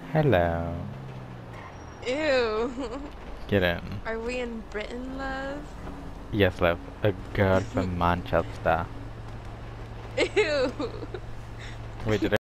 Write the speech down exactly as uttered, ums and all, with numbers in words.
Hello. Ew. Get in. Are we in Britain, love? Yes, love. A girl from Manchester. Ew. Wait, did